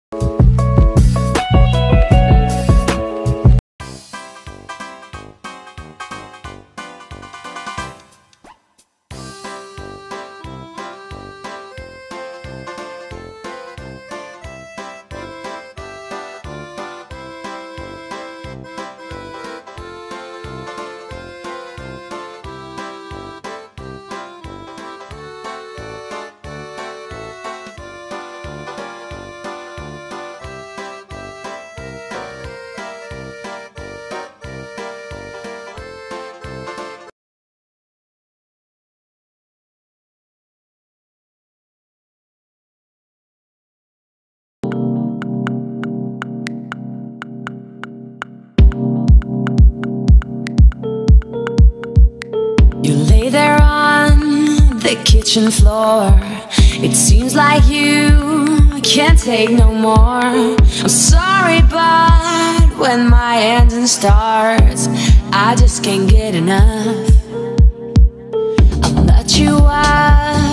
You lay there on the kitchen floor. It seems like you can't take no more. I'm sorry, but when my engine starts, I just can't get enough. I'll let you out